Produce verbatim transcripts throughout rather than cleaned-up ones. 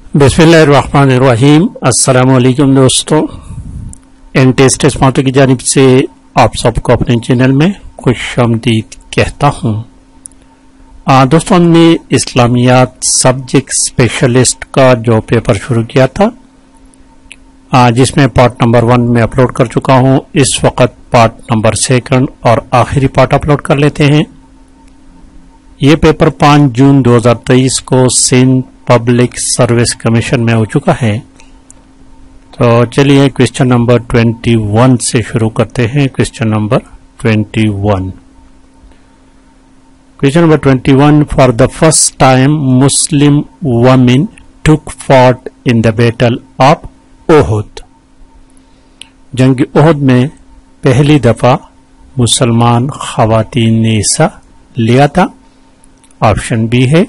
बिस्मिल्लाहिर्रहमानिर्रहीम। अस्सलाम वालेकुम दोस्तों, एन टेस्ट स्मार्ट की जानिब से आप सबको अपने चैनल में खुशामदीद कहता हूँ। दोस्तों, हमने इस्लामियात सब्जेक्ट स्पेशलिस्ट का जो पेपर शुरू किया था, आ, जिसमें पार्ट नंबर वन में अपलोड कर चुका हूँ। इस वक्त पार्ट नंबर सेकंड और आखिरी पार्ट अपलोड कर लेते हैं। ये पेपर पाँच जून दो हज़ार तेईस को सिंध पब्लिक सर्विस कमीशन में हो चुका है। तो चलिए क्वेश्चन नंबर इक्कीस से शुरू करते हैं। क्वेश्चन नंबर इक्कीस क्वेश्चन नंबर इक्कीस for the first time Muslim women took part in the battle of Uhud. जंग ओहुद में पहली दफा मुसलमान खवातीन ने हिस्सा लिया था। ऑप्शन बी है।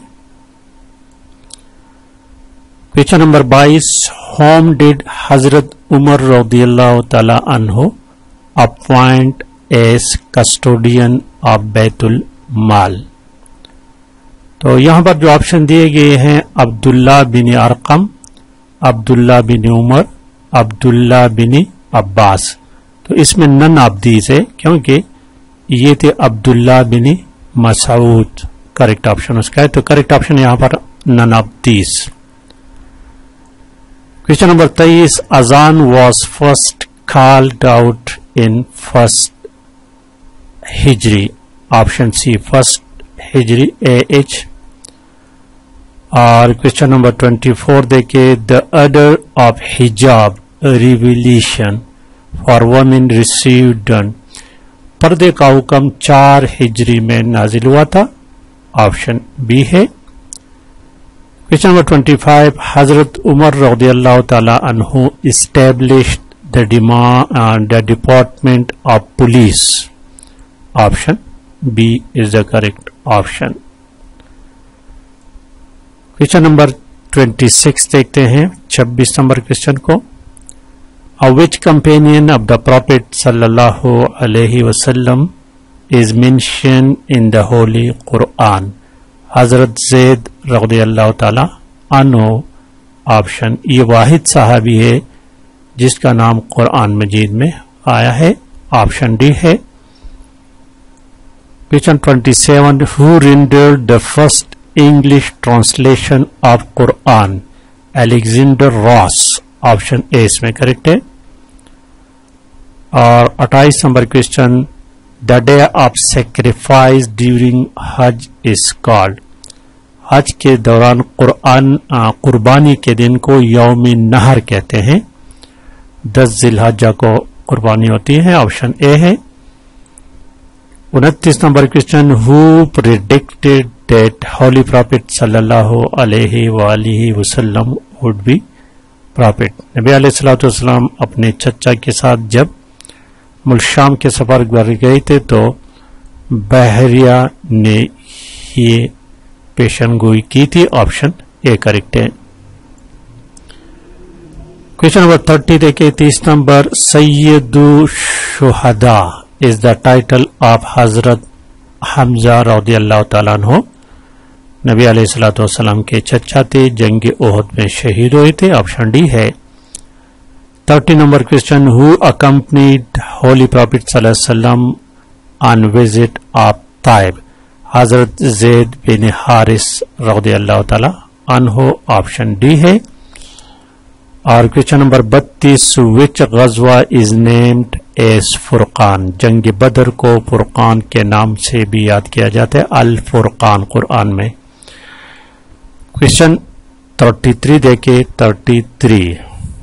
क्वेश्चन नंबर बाईस होम डिड हजरत उमर रज़ियल्लाहु ताला अन्हु अपॉइंट एज कस्टोडियन ऑफ बैतुल माल। तो यहां पर जो ऑप्शन दिए गए हैं, अब्दुल्ला बिन अरकम, अब्दुल्ला बिन उमर, अब्दुल्ला बिन अब्बास। तो इसमें नन ऑफ दीज है, क्योंकि ये थे अब्दुल्ला बिन मसऊद। करेक्ट ऑप्शन उसका है। तो करेक्ट ऑप्शन यहां पर none of these. Question number तेईस अजान was first called out in first Hijri. Option C first Hijri A H. और क्वेश्चन नंबर चौबीस देखिए, the order of hijab revelation for women received done. पर्दे का हुक्म चार हिजरी में नाजिल हुआ था। ऑप्शन बी है। क्वेश्चन नंबर पच्चीस हजरत उमर रज़ियल्लाहु ताला अन्हु established the the department of police. Option B is the correct option. Question number छब्बीस देखते हैं, छब्बीस नंबर क्वेश्चन को। Which companion of the profit सल्लल्लाहु अलैहि वसल्लम is mention in the holy Quran. Hazrat Zaid रज़ियल्लाहु ताला अन्हु। ऑप्शन ये वाहिद साहबी है जिसका नाम कुरान मजीद में आया है। ऑप्शन डी है। क्वेश्चन सत्ताईस who rendered the first English translation of Quran. Alexander Ross. Option A इसमें करेक्ट है। और अट्ठाईस number question, the day of sacrifice during Hajj is called. हज के दौरान कुरान कुर्बानी के दिन को यौम नहर कहते हैं। दस जिलहज्जा को कुर्बानी होती है। ऑप्शन ए है। उनतीस number question, who predicted that holy prophet सल्लल्लाहु अलैहि वालिहि वसल्लम वुड बी प्रॉफिट। नबी अलैहिस्सलातु वस्सलाम अपने चचा के साथ जब मुल्क शाम के सफर कर गए थे तो बहरिया ने ये पेशन गोई की थी। ऑप्शन ए करेक्ट है। क्वेश्चन नंबर तीस देखिए, तीस नंबर, सैयदु शुहदा is the title of Hazrat Hamza रज़ियल्लाहु ताला अन्हु। नबी अलैहिस्सलातु वस्सलाम के चचा थे, जंग ओहुद में शहीद हुए थे। ऑप्शन डी है। तीस number question, who accompanied holy prophet सल्लल्लाहु अलैहि वसल्लम ऑन विजिट ऑफ ताइब। हजरत ज़ैद बिन हारिस रज़ियल्लाहु ताला अन्हु। ऑप्शन डी है। और क्वेश्चन नंबर बत्तीस, विच गज़वा इज नेम्ड एज फुरकान। जंग बदर को फुरकान के नाम से भी याद किया जाता है, अल फुरकान कुरान में। क्वेश्चन तैंतीस देखे, तैंतीस,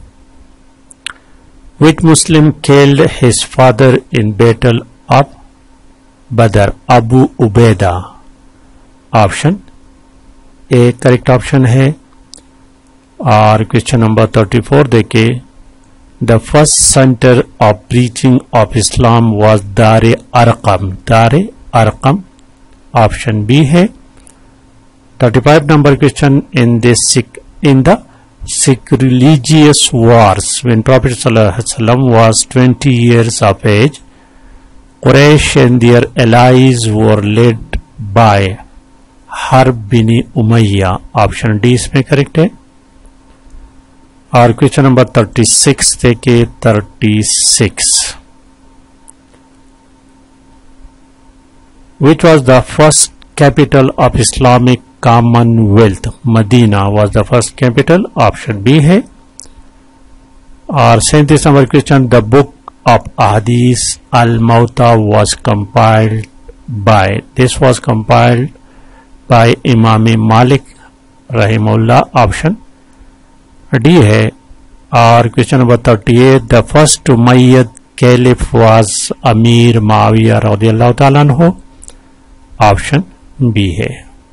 Which Muslim killed his father in battle of Badr? Abu Ubaidah. Option A correct option है। और क्वेश्चन नंबर चौंतीस देखे, the first centre of preaching of Islam was दारे अरकम। दारे अरकम। ऑप्शन बी है। पैंतीस number question, in this in the sacrilegious wars when Prophet sallallahu alaihi wasallam was twenty years of age, Quraysh and their allies were led by Harb bin Umayya. Option D इसमें correct है। और question number thirty six देखिए thirty six Which was the first capital of Islamic Commonwealth? Medina was the first capital. Option B है. और सैंतीस number question, the book of अहदीस अल मौता was compiled by. This was compiled by इमाम मालिक रहीमहुल्लाह. Option D है. और question number thirty eight, the first Umayyad caliph was Amir Muawiya रज़ियल्लाहु ताला अन्हु. ऑप्शन बी है.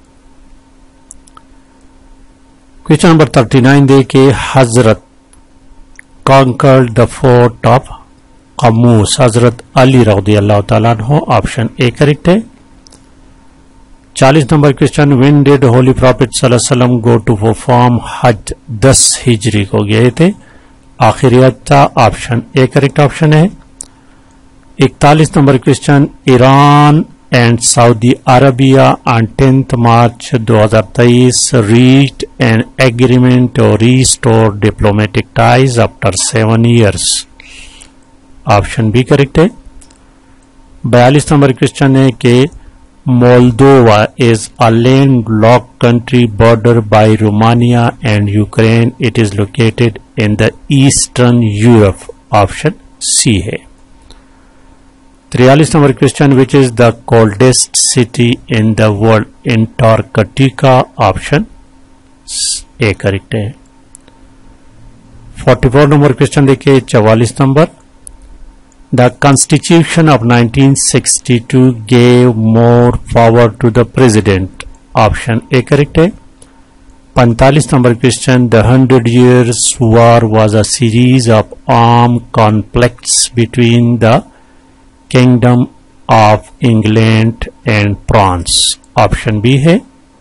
क्वेश्चन नंबर थर्टी नाइन देखिए, Hazrat conquered the fort of कमूस. हजरत अली रज़ियल्लाहु ताला अन्हु. ऑप्शन ए करेक्ट है. चालीस number question, when did holy prophet सल्लल्लाहु अलैहि वसल्लम गो टू परफॉर्म हज? दस हिजरी को गए थे. आखिरी हज था. ऑप्शन ए करेक्ट ऑप्शन है. इकतालीस number question, Iran and Saudi Arabia on tenth March two thousand twenty-three reached an agreement to restore diplomatic ties after seven years. Option B correct है. बयालीस नंबर क्वेश्चन है कि Moldova is a landlocked country border by Romania and Ukraine. It is located in the eastern Europe. Option C है. तिरयालीस number question, which is the coldest city in the world? Antarctica. Option A correct है. चौवालीस number question देखिए. चवालीस number, the constitution of nineteen sixty two gave more power to the president. Option A correct है. पैंतालीस number question, the hundred years war was a series of arm conflicts between the kingdom of England and France. Option B है.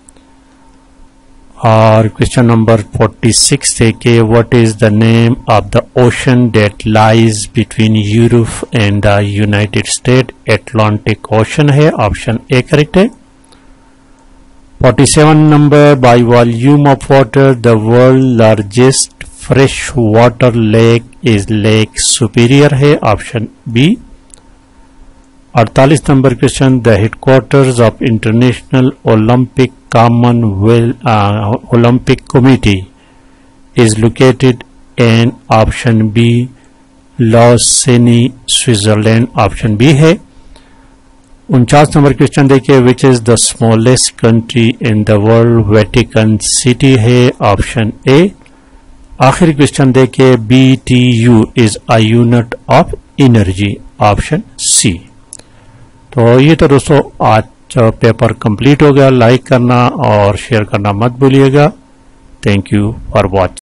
और question number forty six देखिए, what is the name of the ocean that lies between Europe and the United State? Atlantic ocean है. Option A correct है. Forty seven number, by volume of water the world largest fresh water lake is lake Superior है. Option B. अड़तालीस number question, the headquarters of International Olympic Commonwealth Olympic committee is located in. Option B Lausanne Switzerland. Option B है. उनचास number question देखिए, which is the smallest country in the world? Vatican City है. Option A. आखिरी question देखिए, B T U is a unit of energy. Option C. तो ये तो दोस्तों आज पेपर कंप्लीट हो गया. लाइक करना और शेयर करना मत भूलिएगा. Thank you for watching.